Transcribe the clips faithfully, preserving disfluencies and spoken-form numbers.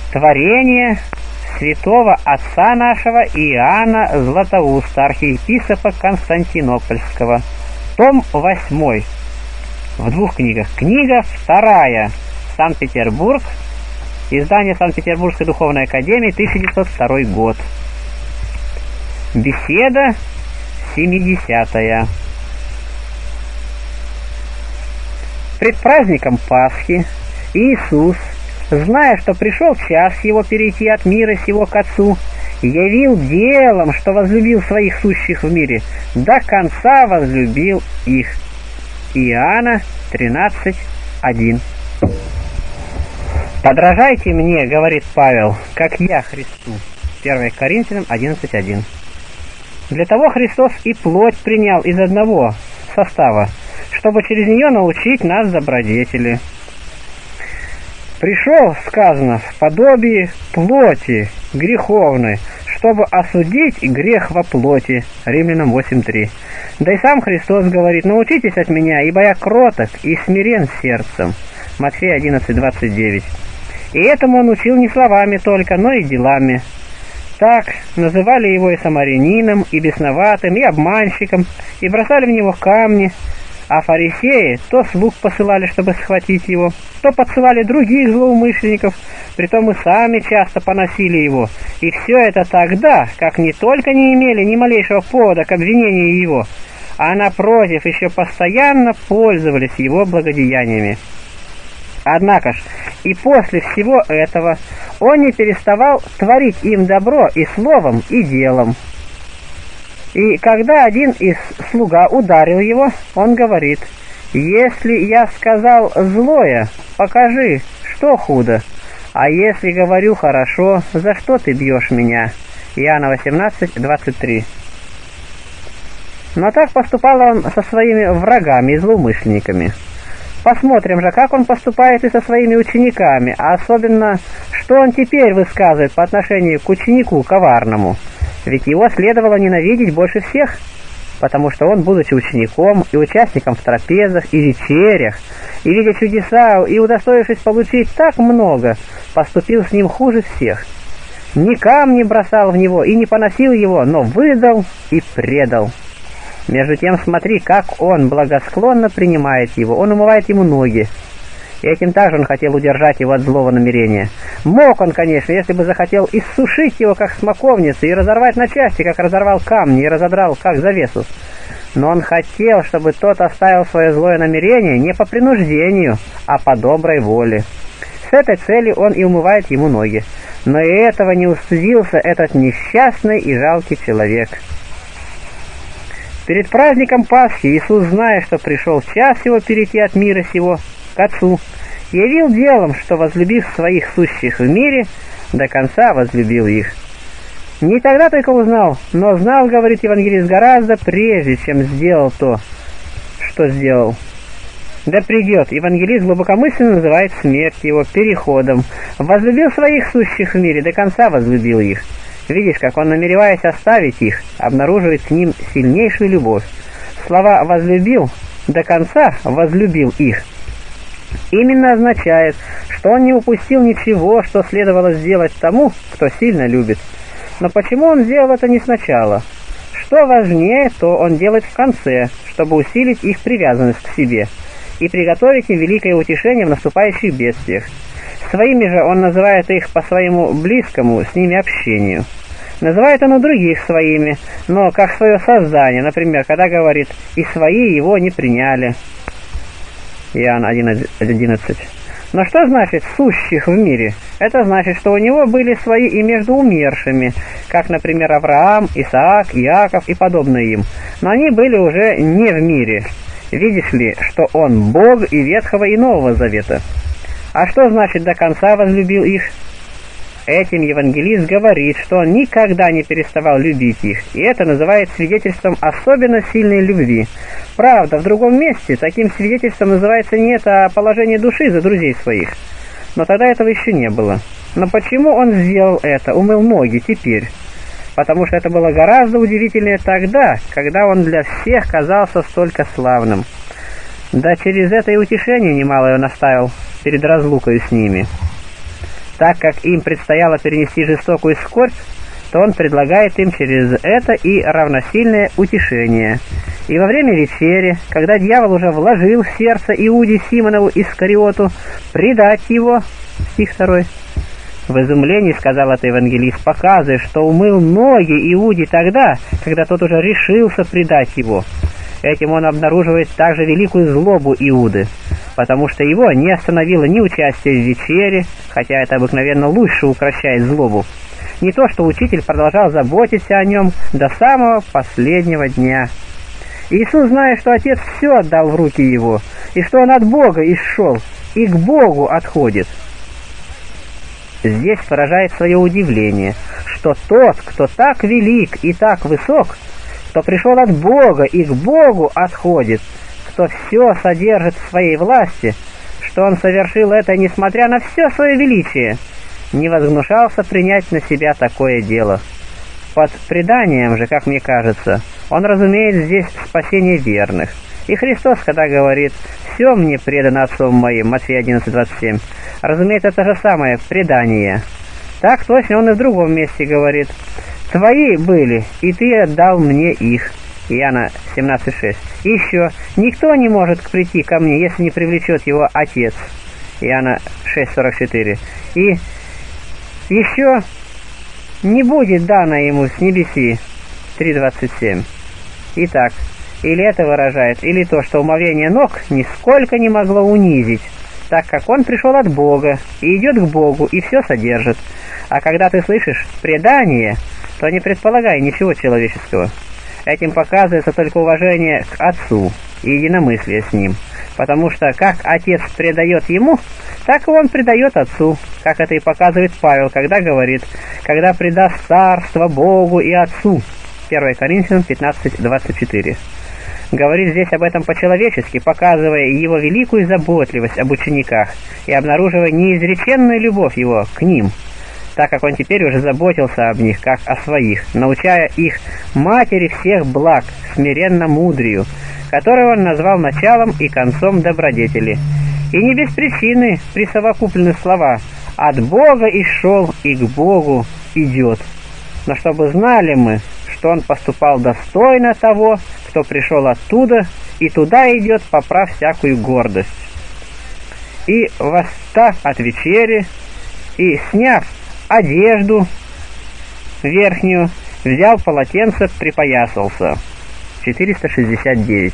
Творение святого отца нашего Иоанна Златоуста, архиепископа Константинопольского. Том восьмой. В двух книгах. Книга вторая. Санкт-Петербург. Издание Санкт-Петербургской духовной академии, тысяча девятьсот второй год. Беседа семидесятая. Пред праздником Пасхи Иисус, зная, что пришел час его перейти от мира сего к Отцу, явил делом, что возлюбил своих сущих в мире, до конца возлюбил их. Иоанна тринадцать один. «Подражайте мне, — говорит Павел, — как я Христу». первое Коринфянам одиннадцать один. Для того Христос и плоть принял из одного состава, чтобы через нее научить нас добродетели. Пришел, сказано, в подобии плоти греховной, чтобы осудить грех во плоти. Римлянам восемь три. Да и сам Христос говорит: научитесь от меня, ибо я кроток и смирен сердцем. Матфея одиннадцать двадцать девять. И этому он учил не словами только, но и делами. Так называли его и самарянином, и бесноватым, и обманщиком, и бросали в него камни. А фарисеи то слуг посылали, чтобы схватить его, то подсылали других злоумышленников, притом и сами часто поносили его. И все это тогда, как не только не имели ни малейшего повода к обвинению его, а напротив еще постоянно пользовались его благодеяниями. Однако ж и после всего этого он не переставал творить им добро и словом, и делом. И когда один из слуга ударил его, он говорит: «Если я сказал злое, покажи, что худо, а если говорю хорошо, за что ты бьешь меня?» Иоанна восемнадцать двадцать три. Но так поступал он со своими врагами и злоумышленниками. Посмотрим же, как он поступает и со своими учениками, а особенно, что он теперь высказывает по отношению к ученику коварному. Ведь его следовало ненавидеть больше всех, потому что он, будучи учеником и участником в трапезах и вечерях, и видя чудеса, и удостоившись получить так много, поступил с ним хуже всех. Ни камни бросал в него и не поносил его, но выдал и предал. Между тем смотри, как он благосклонно принимает его, он умывает ему ноги. И этим также он хотел удержать его от злого намерения. Мог он, конечно, если бы захотел, иссушить его, как смоковницу, и разорвать на части, как разорвал камни, и разодрал, как завесу. Но он хотел, чтобы тот оставил свое злое намерение не по принуждению, а по доброй воле. С этой целью он и умывает ему ноги. Но и этого не устыдился этот несчастный и жалкий человек. Перед праздником Пасхи Иисус, зная, что пришел час его перейти от мира сего к Отцу, явил делом, что, возлюбив своих сущих в мире, до конца возлюбил их. Не тогда только узнал, но знал, говорит евангелист, гораздо прежде, чем сделал то, что сделал. Да придет, евангелист глубокомысленно называет смерть его переходом. Возлюбил своих сущих в мире, до конца возлюбил их. Видишь, как он, намереваясь оставить их, обнаруживает с ним сильнейшую любовь. Слова «возлюбил» до конца возлюбил их именно означает, что он не упустил ничего, что следовало сделать тому, кто сильно любит. Но почему он сделал это не сначала? Что важнее, то он делает в конце, чтобы усилить их привязанность к себе и приготовить им великое утешение в наступающих бедствиях. Своими же он называет их по своему близкому с ними общению. Называет он и других своими, но как свое создание, например, когда говорит: «И свои его не приняли». Иоанн одиннадцать. Но что значит «сущих в мире»? Это значит, что у него были свои и между умершими, как, например, Авраам, Исаак, Иаков и подобные им. Но они были уже не в мире. Видишь ли, что он Бог и Ветхого и Нового Завета. А что значит «до конца возлюбил их»? Этим евангелист говорит, что он никогда не переставал любить их, и это называет свидетельством особенно сильной любви. Правда, в другом месте таким свидетельством называется не это, а положение души за друзей своих. Но тогда этого еще не было. Но почему он сделал это, умыл ноги теперь? Потому что это было гораздо удивительнее тогда, когда он для всех казался столько славным. Да через это и утешение немалое он оставил перед разлукой с ними. Так как им предстояло перенести жестокую скорбь, то он предлагает им через это и равносильное утешение. И во время вечери, когда дьявол уже вложил в сердце Иуде Симонову Искариоту предать его, стих второй, в изумлении сказал это евангелист, показывая, что умыл ноги Иуде тогда, когда тот уже решился предать его. Этим он обнаруживает также великую злобу Иуды, потому что его не остановило ни участие в вечере, хотя это обыкновенно лучше укращает злобу, не то, что учитель продолжал заботиться о нем до самого последнего дня. Иисус, зная, что Отец все отдал в руки его, и что он от Бога исшел, и к Богу отходит, здесь выражает свое удивление, что тот, кто так велик и так высок, кто пришел от Бога и к Богу отходит, кто все содержит в своей власти, что он совершил это, несмотря на все свое величие, не возгнушался принять на себя такое дело. Под преданием же, как мне кажется, он разумеет здесь спасение верных. И Христос, когда говорит «все мне предано Отцом моим», Матфея одиннадцать двадцать семь, разумеет, это же самое предание. Так точно он и в другом месте говорит «твои были, и ты отдал мне их», Иоанна семнадцать шесть. И еще «никто не может прийти ко мне, если не привлечет его Отец», Иоанна шесть сорок четыре. И еще не будет дано ему с небеси, три двадцать семь. Итак, или это выражает, или то, что умовение ног нисколько не могло унизить, так как он пришел от Бога и идет к Богу и все содержит. А когда ты слышишь предание, то не предполагай ничего человеческого. Этим показывается только уважение к Отцу и единомыслие с Ним, потому что как Отец предает Ему, так и Он предает Отцу, как это и показывает Павел, когда говорит, когда предаст царство Богу и Отцу, первое Коринфянам пятнадцать двадцать четыре. Говорит здесь об этом по-человечески, показывая его великую заботливость об учениках и обнаруживая неизреченную любовь его к ним, так как он теперь уже заботился об них, как о своих, научая их матери всех благ, смиренно мудрию, которую он назвал началом и концом добродетели. И не без причины присовокуплены слова «от Бога и шел, и к Богу идет». Но чтобы знали мы, что он поступал достойно того, кто пришел оттуда, и туда идет, поправ всякую гордость. И, восстав от вечери, и сняв одежду верхнюю, взял полотенце, припоясался. четыреста шестьдесят девять.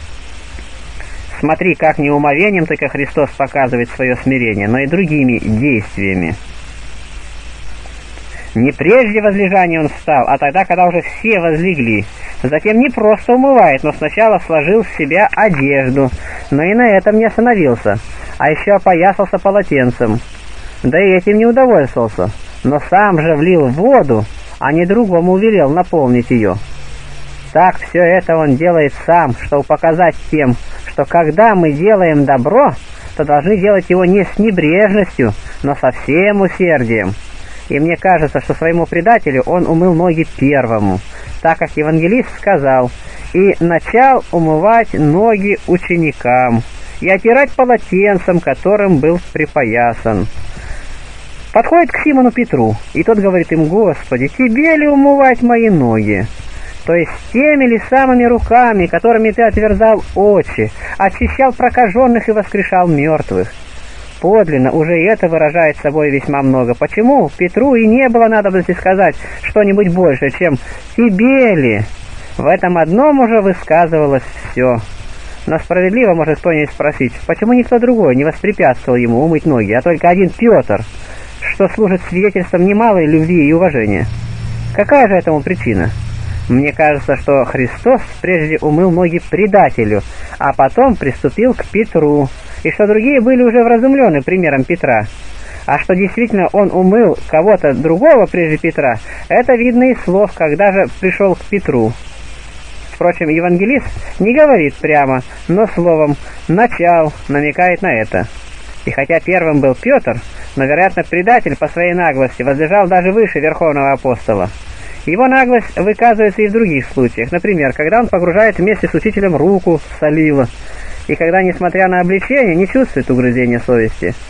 Смотри, как не умовением только Христос показывает свое смирение, но и другими действиями. Не прежде возлежания он встал, а тогда, когда уже все возлегли. Затем не просто умывает, но сначала сложил в себя одежду, но и на этом не остановился, а еще опоясался полотенцем. Да и этим не удовольствовался, но сам же влил в воду, а не другому велел наполнить ее. Так все это он делает сам, чтобы показать тем, что когда мы делаем добро, то должны делать его не с небрежностью, но со всем усердием. И мне кажется, что своему предателю он умыл ноги первому, так как евангелист сказал, и начал умывать ноги ученикам, и отирать полотенцем, которым был припоясан. Подходит к Симону Петру, и тот говорит им: «Господи, тебе ли умывать мои ноги?» То есть теми ли самыми руками, которыми ты отверзал очи, очищал прокаженных и воскрешал мертвых. Подлинно уже и это выражает собой весьма много. Почему Петру и не было надобности сказать что-нибудь больше, чем «тебе ли?» В этом одном уже высказывалось все. Но справедливо может кто-нибудь спросить, почему никто другой не воспрепятствовал ему умыть ноги, а только один Петр, что служит свидетельством немалой любви и уважения. Какая же этому причина? Мне кажется, что Христос прежде умыл ноги предателю, а потом приступил к Петру, и что другие были уже вразумлены примером Петра. А что действительно он умыл кого-то другого прежде Петра, это видно из слов, когда же пришел к Петру. Впрочем, евангелист не говорит прямо, но словом «начал» намекает на это. И хотя первым был Петр, но, вероятно, предатель по своей наглости возлежал даже выше верховного апостола. Его наглость выказывается и в других случаях, например, когда он погружает вместе с учителем руку в солило, и когда, несмотря на обличение, не чувствует угрызения совести.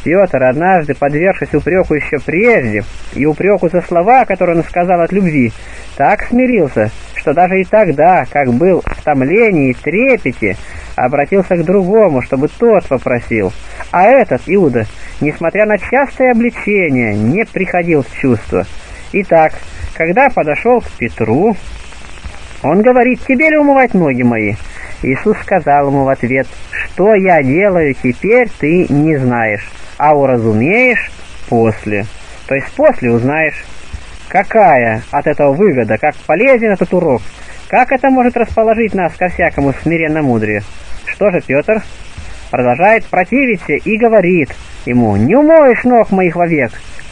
Петр, однажды подвергшись упреку еще прежде, и упреку за слова, которые он сказал от любви, так смирился, что даже и тогда, как был в томлении и трепете, обратился к другому, чтобы тот попросил. А этот, Иуда, несмотря на частое обличение, не приходил в чувство. Итак, когда подошел к Петру, он говорит: «Тебе ли умывать ноги мои?» Иисус сказал ему в ответ: «Что я делаю теперь, ты не знаешь, а уразумеешь после». То есть после узнаешь. Какая от этого выгода, как полезен этот урок, как это может расположить нас ко всякому смиренно-мудрию? Что же Петр? Продолжает противиться и говорит ему: «Не умоешь ног моих вовек».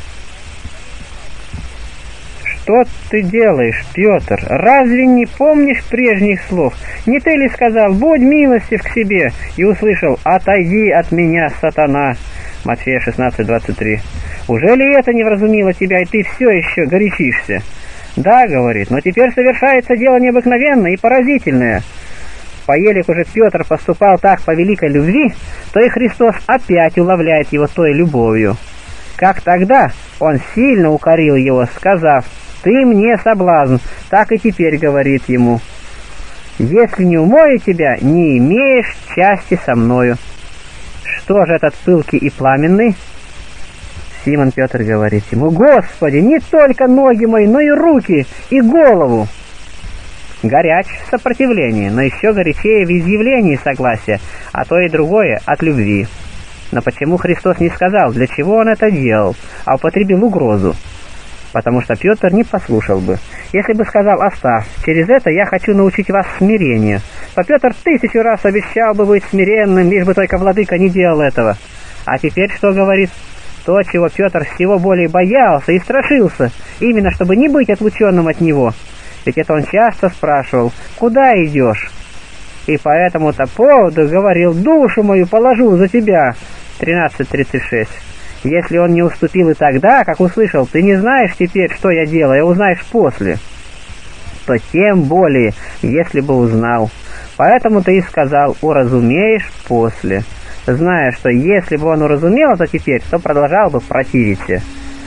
«Что ты делаешь, Петр? Разве не помнишь прежних слов? Не ты ли сказал: будь милостив к себе?» И услышал: «Отойди от меня, сатана». Матфея шестнадцать двадцать три. «Уже ли это не вразумило тебя, и ты все еще горячишься?» «Да, — говорит, — но теперь совершается дело необыкновенное и поразительное». Поелик уже Петр поступал так по великой любви, то и Христос опять уловляет его той любовью. Как тогда он сильно укорил его, сказав: «Ты мне соблазн», так и теперь говорит ему: «Если не умою тебя, не имеешь части со мною». Что же этот пылкий и пламенный? Симон Петр говорит ему: «Господи, не только ноги мои, но и руки, и голову». Горяч в сопротивлении, но еще горячее в изъявлении согласия, а то и другое от любви. Но почему Христос не сказал, для чего он это делал, а употребил угрозу? Потому что Петр не послушал бы. Если бы сказал: «Оставь, через это я хочу научить вас смирению», то Петр тысячу раз обещал бы быть смиренным, лишь бы только владыка не делал этого. А теперь что говорит? То, чего Петр всего более боялся и страшился, именно чтобы не быть отлученным от него. Ведь это он часто спрашивал: «Куда идешь?» И по этому-то поводу говорил: «Душу мою положу за тебя». тринадцать тридцать шесть. Если он не уступил и тогда, как услышал: «Ты не знаешь теперь, что я делаю, а узнаешь после», то тем более, если бы узнал. Поэтому ты и сказал: «Уразумеешь после», зная, что если бы он уразумел это теперь, то продолжал бы противиться.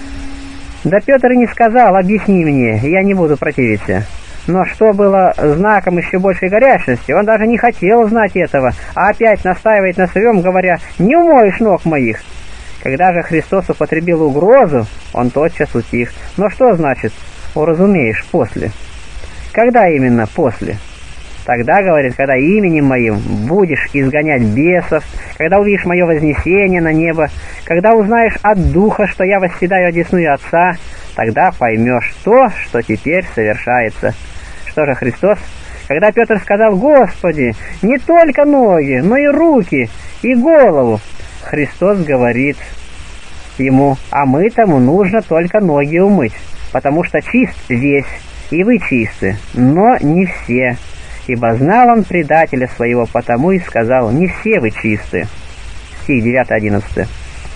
Да Петр и не сказал: «Объясни мне, я не буду противиться». Но что было знаком еще большей горячности, он даже не хотел знать этого, а опять настаивает на своем, говоря: «Не умоешь ног моих». Когда же Христос употребил угрозу, он тотчас утих. Но что значит «уразумеешь после»? Когда именно после? Тогда, говорит, когда именем моим будешь изгонять бесов, когда увидишь мое вознесение на небо, когда узнаешь от Духа, что я восседаю одесную Отца, тогда поймешь то, что теперь совершается. Что же Христос? Когда Петр сказал: «Господи, не только ноги, но и руки, и голову», Христос говорит ему: «А мытому нужно только ноги умыть, потому что чист весь, и вы чисты, но не все. Ибо знал он предателя своего, потому и сказал: не все вы чисты». Стих девять одиннадцать.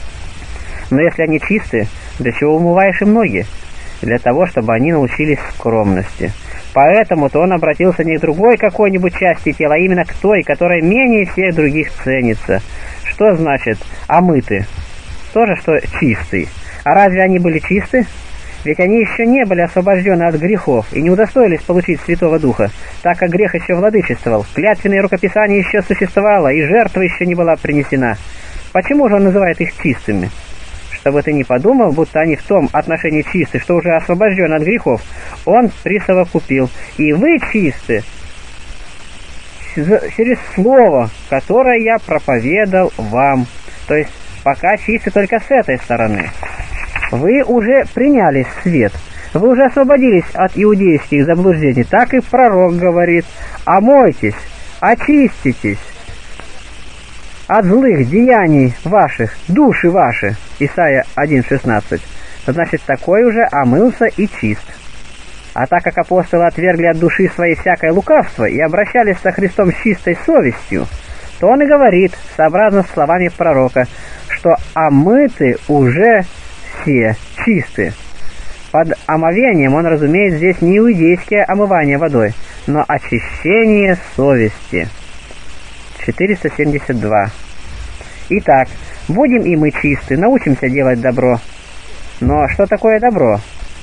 Но если они чисты, для чего умываешь им ноги? Для того, чтобы они научились скромности. Поэтому-то он обратился не к другой какой-нибудь части тела, а именно к той, которая менее всех других ценится. Что значит «омыты»? То же, что «чистый». А разве они были чисты? Ведь они еще не были освобождены от грехов и не удостоились получить Святого Духа, так как грех еще владычествовал, клятвенное рукописание еще существовало, и жертва еще не была принесена. Почему же он называет их чистыми? Чтобы ты не подумал, будто они в том отношении чисты, что уже освобожден от грехов, он присовокупил: «И вы чисты через слово, которое я проповедал вам». То есть пока чисты только с этой стороны. Вы уже приняли свет, вы уже освободились от иудейских заблуждений. Так и пророк говорит: «Омойтесь, очиститесь от злых деяний ваших, души ваши». Исайя один шестнадцать. Значит, такой уже омылся и чист. А так как апостолы отвергли от души своей всякое лукавство и обращались со Христом с чистой совестью, то он и говорит, сообразно с словами пророка, что омыты уже все чисты. Под омовением он разумеет здесь не иудейское омывание водой, но очищение совести. четыреста семьдесят два. Итак, Будем и мы чисты, научимся делать добро. Но что такое добро?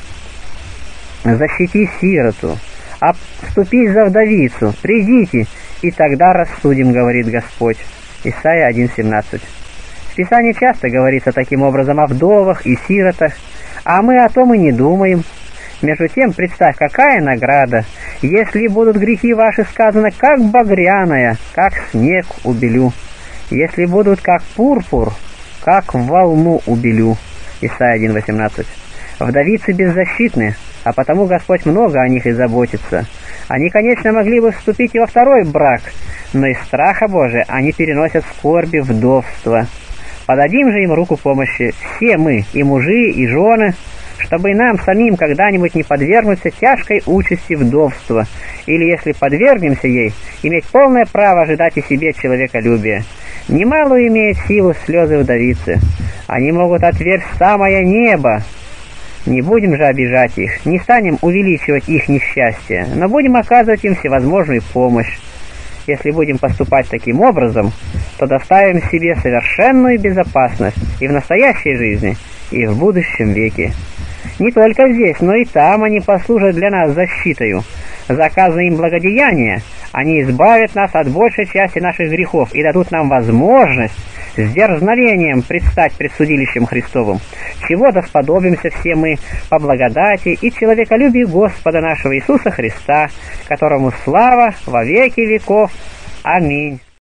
Защити сироту, обступись за вдовицу, придите, и тогда рассудим, говорит Господь. Исайя один семнадцать. В Писании часто говорится таким образом о вдовах и сиротах, а мы о том и не думаем. Между тем, представь, какая награда, если будут грехи ваши, сказано, как багряная, как снег убелю, если будут как пурпур, как волну убелю. Исайя один восемнадцать. Вдовицы беззащитны, а потому Господь много о них и заботится. Они, конечно, могли бы вступить и во второй брак, но из страха Божия они переносят скорби вдовства. Подадим же им руку помощи, все мы, и мужи, и жены, чтобы и нам самим когда-нибудь не подвергнуться тяжкой участи вдовства, или, если подвергнемся ей, иметь полное право ожидать и себе человеколюбия. Немалую имеют силу слезы вдовицы. Они могут отвергнуть самое небо. Не будем же обижать их, не станем увеличивать их несчастье, но будем оказывать им всевозможную помощь. Если будем поступать таким образом, то доставим себе совершенную безопасность и в настоящей жизни, и в будущем веке. Не только здесь, но и там они послужат для нас защитою. За оказанное им благодеяние они избавят нас от большей части наших грехов и дадут нам возможность с дерзновением предстать пред судилищем Христовым, чего досподобимся все мы по благодати и человеколюбию Господа нашего Иисуса Христа, которому слава во веки веков. Аминь.